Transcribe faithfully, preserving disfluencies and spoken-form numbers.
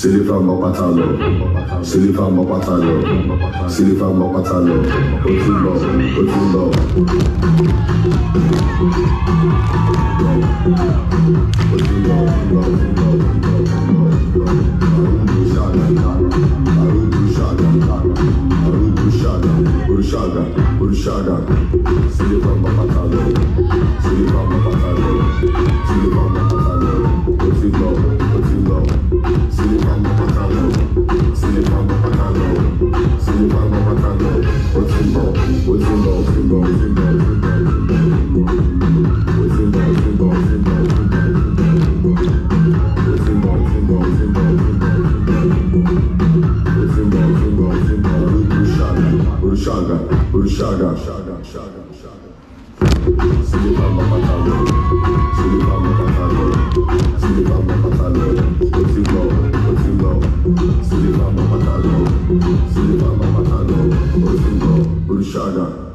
Silifama patalo, silifama patalo, silifama patalo, otimbo, otimbo. Otimbo, otimbo, Urushaga, Urushaga, silifama patalo, silifama patalo, silifama patalo, otimbo, otimbo. Silifama patalo, silifama patalo, silifama patalo, otimbo, otimbo, otimbo, otimbo, otimbo, otimbo, otimbo, otimbo, otimbo, Urushaga, Urushaga, Urushaga, silifama patalo, silifama patalo, silifama patalo, otimbo, otimbo, silifama patalo, silifama patalo, otimbo, Urushaga.